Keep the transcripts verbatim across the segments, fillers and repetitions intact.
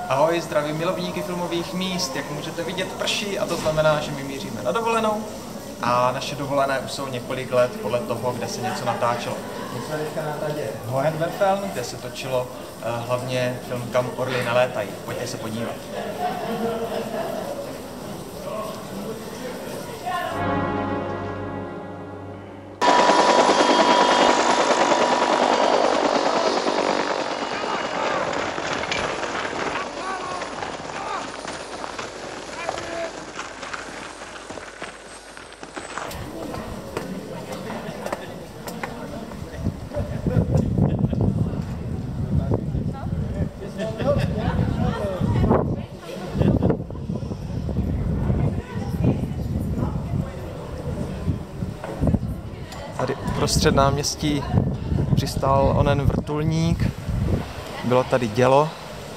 Ahoj, zdravím milovníky filmových míst. Jak můžete vidět, prší a to znamená, že my míříme na dovolenou. A naše dovolené už jsou několik let podle toho, kde se něco natáčelo. My jsme teďka na tady Hohenwerfen, kde se točilo uh, hlavně film Kam Orli Nelétají. Pojďte se podívat. Tady uprostřed náměstí přistál onen vrtulník, bylo tady dělo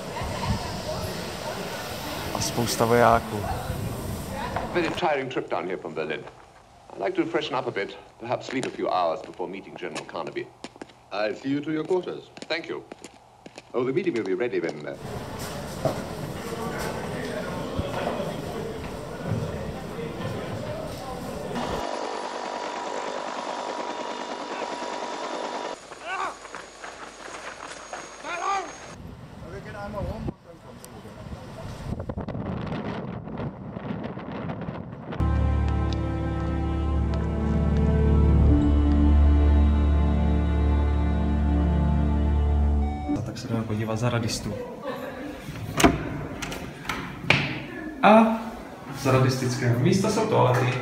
a spousta vojáků. Very tiring trip down here from Berlin. I'd like to freshen up a bit, perhaps sleep a few hours before meeting General Carnaby. I'll see you to your quarters. Thank you. Oh, the meeting will be ready when... Uh... Tak se jdeme podívat za radistů. A za radistického místa jsou toalety.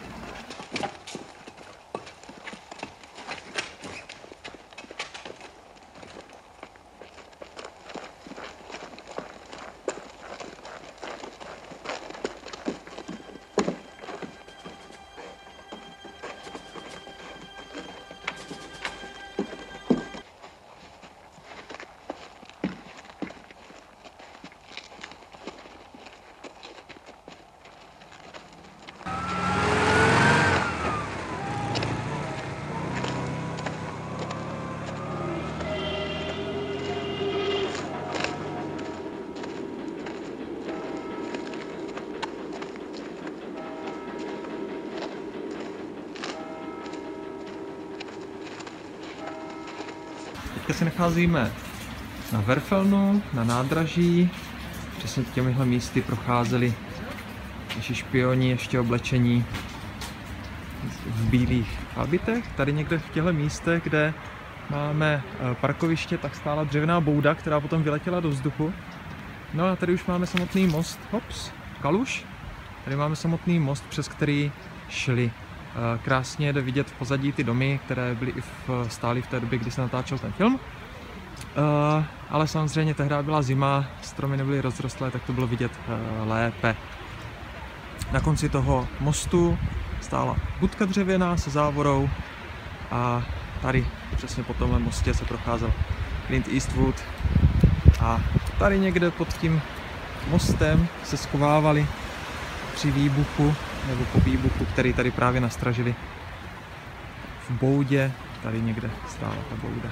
Teďka se nacházíme na Werfenu, na nádraží. Přesně těmihle místy procházeli naši špioni ještě oblečení v bílých habitech. Tady někde v těchto místech, kde máme parkoviště, tak stála dřevěná bouda, která potom vyletěla do vzduchu. No a tady už máme samotný most, hops, kaluš. Tady máme samotný most, přes který šli. Krásně jde vidět v pozadí ty domy, které byly i v, stály v té době, kdy se natáčel ten film. Uh, ale samozřejmě tehdy byla zima, stromy nebyly rozrostlé, tak to bylo vidět uh, lépe. Na konci toho mostu stála budka dřevěná se závorou a tady přesně po tomhle mostě se procházel Clint Eastwood a tady někde pod tím mostem se schovávali při výbuchu nebo po výbuchu, který tady právě nastražili v boudě. Tady někde stála ta bouda.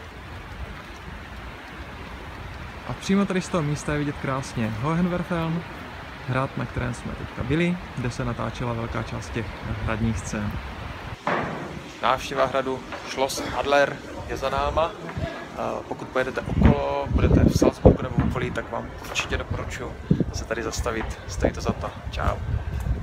A přímo tady z toho místa je vidět krásně Hohenwerfen, hrad, na kterém jsme teďka byli, kde se natáčela velká část těch hradních scén. Návštěva hradu Schloss Adler je za náma. Pokud pojedete okolo, budete v Salzburgu nebo v okolí, tak vám určitě doporučuji se tady zastavit. Stojí to za to. Čau.